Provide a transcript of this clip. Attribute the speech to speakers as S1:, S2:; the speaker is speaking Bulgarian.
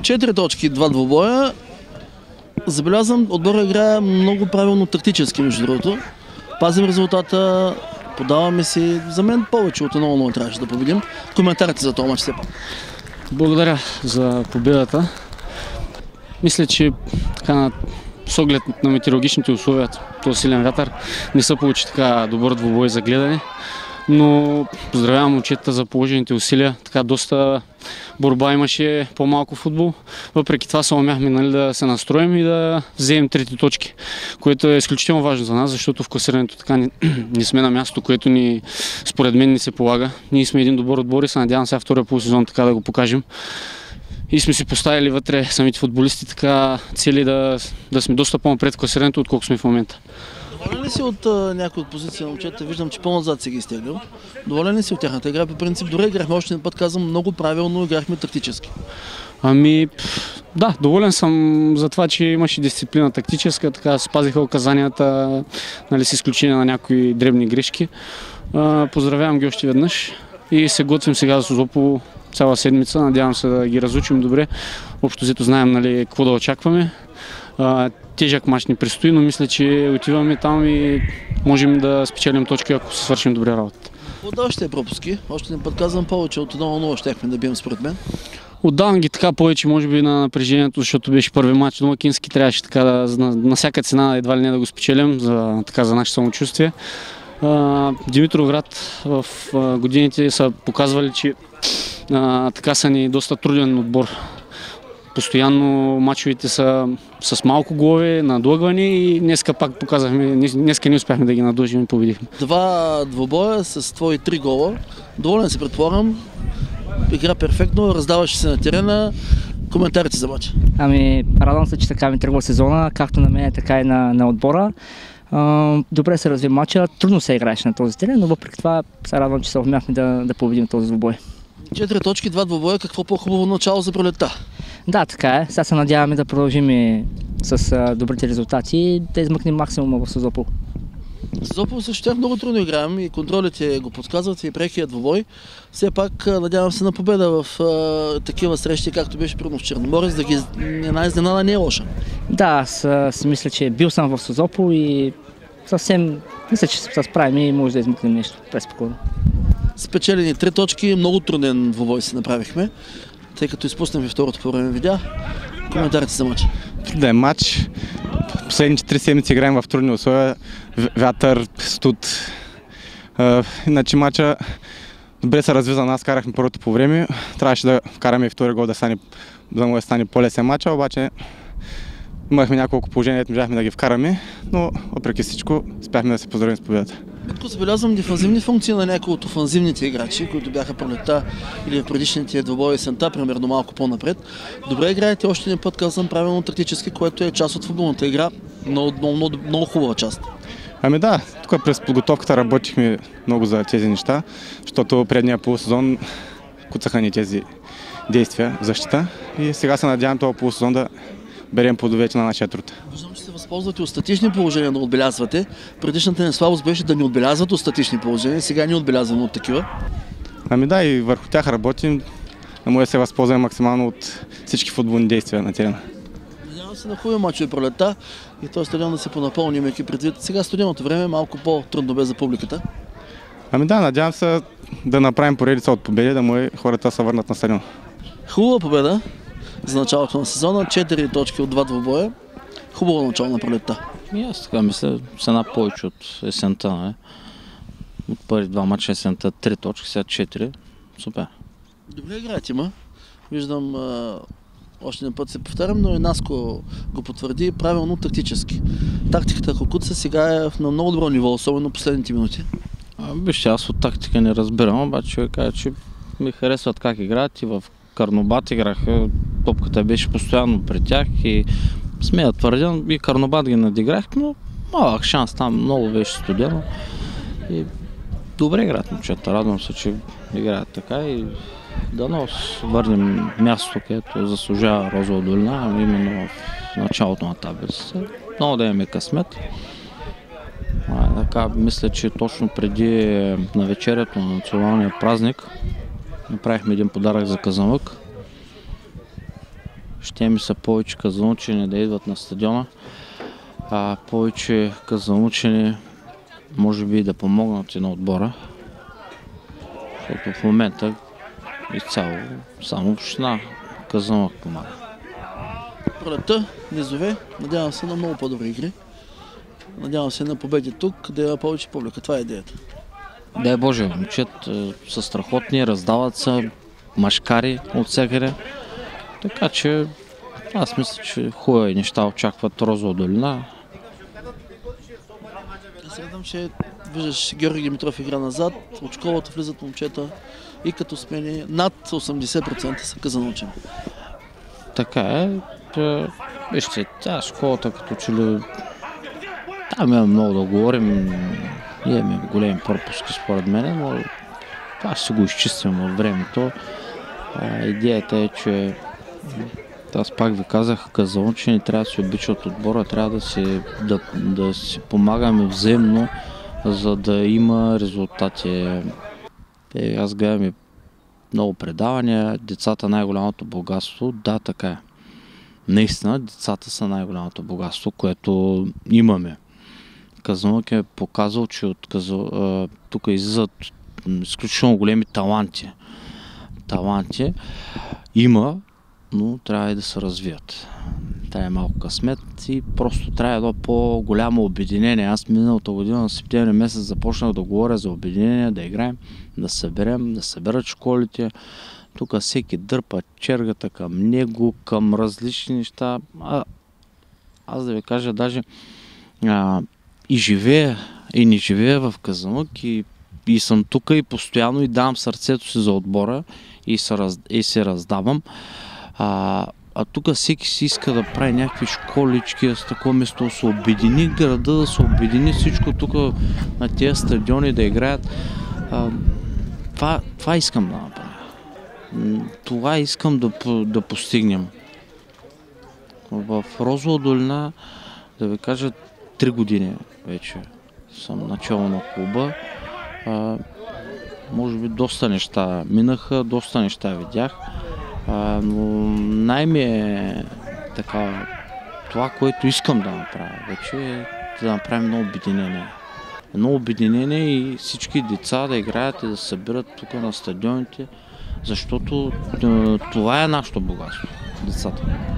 S1: 4 точки, 2 двубоя. Забелязвам, отбора играе много правилно тактически, между другото. Пазим резултата, подаваме си. За мен повече от 1-0 трябваше да победим. Коментарите за този мач все пак.
S2: Благодаря за победата. Мисля, че така с оглед на метеорологичните условия, този силен вятър, не се получи така добър двубой за гледане. Но поздравявам момчетата за положените усилия. Така доста борба имаше, по-малко футбол. Въпреки това се умяхме да се настроим и да вземем 3 точки, което е изключително важно за нас, защото в класирането така не сме на място, което според мен ни се полага. Ние сме един добър отбор и се надявам сега втория полусезон така да го покажем. И сме си поставили вътре самите футболисти така цели да сме доста по-напред в класирането, отколко сме в момента.
S1: Доволен ли си от някои от позиции на момчета? Виждам, че по-назад си ги изтеглил. Доволен ли си от тяхната игра? По принцип, дори играхме още един път, казвам, много правилно, играхме тактически.
S2: Да, доволен съм за това, че имаше дисциплина тактическа, така спазиха указанията, с изключение на някои дребни грешки. Поздравявам ги още веднъж и се готвим сега за Созопол цяла седмица. Надявам се да ги разучим добре. Общо взето знаем какво да очакваме. Тежък мач ни предстои, но мисля, че отиваме там и можем да спечелим точки, ако се свършим добре работата.
S1: Отдавам ще пропуски. Още не подказвам повече от 1-0 щяхме да бием според мен.
S2: Отдавам ги така повече, може би на напрежението, защото беше първи мач домакински, трябваше така на всяка цена едва ли не да го спечелим за наше самочувствие. Димитровград в годините са показвали, че така са ни доста труден отбор. Постоянно мачовете са с малко голове, надлъгвани и днеска пак показахме, днеска не успяхме да ги надлъжим и победихме. 2
S1: двубоя с твои 3 гола. Доволен се предполагам. Игра перфектно, раздаваше се на терена. Коментарите за мача?
S3: Радвам се, че така ми тръгва сезона, както на мен, така и на отбора. Добре се разви мача, трудно се играеше на този терен, но въпреки това се радвам, че се умяхме да победим този двубой.
S1: 4 точки, 2 двубоя, какво по-хубаво начало за пролетта?
S3: Да, така е. Сега се надяваме да продължим и с добрите резултати и да измъкнем максимума в Созопол.
S1: Созопол също тях много трудно играем и контролите го подсказват и прекия двубой. Все пак надявам се на победа в такива срещи, както беше примерно в Черноморец, да ги една изненада не е лоша.
S3: Да, аз си мисля, че бил съм в Созопол и съвсем мисля, че се справим и може да измъкнем нещо преспокойно.
S1: Спечелени 3 точки, много труден двубой си направихме, тъй като изпуснем и второто по време видео. Коментарите за мача?
S4: Труден матч. Последните 3 седмици играем в трудни условия. Вятър, студ. Иначе матча добре се разви за нас, карахме първото по време. Трябваше да вкараме и втори гол да му стане по-лесен матч, обаче имахме няколко положения, можахме да ги вкараме, но въпреки всичко успяхме да се поздравим с победата.
S1: Като забелязвам дефанзивни функции на някои от офанзивните играчи, които бяха пролетта или в предишните двубои сента, примерно малко по-напред. Добре играете още един път, казвам правилно тактически, което е част от футболната игра, много хубава част.
S4: Да, тук през подготовката работихме много за тези неща, защото предния полусезон куцаха ни тези действия в защита и сега се надявам този полусезон да берем плодовете на нашия труд.
S1: Виждам, че се възползвате от статични положения да отбелязвате. Предишната ни слабост беше да ни отбелязват от статични положения, сега ни отбелязваме от такива.
S4: Да, и върху тях работим, да може да се възползваме максимално от всички футболни действия на терена.
S1: Надявам се на хубави мачове пролетта и този стадион да се понапълни, имайки предвид. Сега студеното време е малко по-трудно бе за публиката.
S4: Надявам се да направим поредица от победи, да може хората се върнат на стадион.
S1: Хубава победа за началото на сезона, 4 точки от 2 двубоя. Хубаво начало на пролетта.
S5: Аз така мисля, с една повече от есента. От първи 2 мача есента 3 точки, сега 4. Супер.
S1: Добре играете, Виждам, още един път се повтарям, но и Наско го потвърди правилно тактически. Тактиката Кокуца сега е на много добро ниво, особено последните минути.
S5: Вижте, аз от тактика не разбирам, обаче ви кажа, че ми харесват как играят и в Карнобат играха, топката беше постоянно при тях и смея да твърдя, и Карнобат ги надиграх, но малък шанс там, много беше студено. И добре играят момчета, радвам се, че играят така и дано върнем мястото, където заслужава Розова долина, именно в началото на таблицата. Много да имаме късмет. Така, мисля, че точно преди навечерието на националния празник направихме един подарък за Казанлък. Ще ми са повече казанлъчени да идват на стадиона, повече казанлъчени може би да помогнат и на отбора, защото в момента изцяло само община Казанлък помага.
S1: Пролетта, низове, надявам се на много по-добри игри. Надявам се на победи тук, да има повече публика. Това е идеята.
S5: Дай Боже, момчета са страхотни, раздават се машкари от всякъде. Така че аз мисля, че хубави неща очакват Розова долина.
S1: Аз гледам, че виждаш Георги Димитров игра назад, от школата влизат момчета и като смени над 80% са казанлъчени.
S5: Така е. Вижте, тя школата като че ли... Там има много да говорим. Имаме големи пропуски според мен, но това ще го изчистим във времето. Идеята е, че аз пак ви казах, казанлъчени трябва да се обичат отбора, трябва да си помагаме взаимно, за да има резултати. Аз гледам и много предавания, децата най-голямото богатство. Да, така е. Наистина, децата са най-голямото богатство, което имаме. Казанлък е показал, че тук излизат изключително големи таланти. Таланти има, но трябва и да се развият. Трябва малко късмет и просто трябва едно по-голямо обединение. Аз миналата година на септември месец започнах да говоря за обединение, да играем, да съберат школите. Тук всеки дърпа чергата към него, към различни неща. Аз да ви кажа, даже и живея, и не живея в Казанлък и съм тук и постоянно и давам сърцето си за отбора и се раздавам. Тук всеки си иска да прави някакви школички с такова место, да се обедини града, да се обедини всичко тук на тези стадиони да играят. Това искам да направя. Това искам да постигнем. В Розова долина, да ви кажа, 3 години вече съм начало на клуба. Може би доста неща минаха, доста неща видях, но най-ми е така, това, което искам да направя вече е да направим едно обединение. Едно обединение и всички деца да играят и да се събират тук на стадионите, защото това е нашето богатство, децата.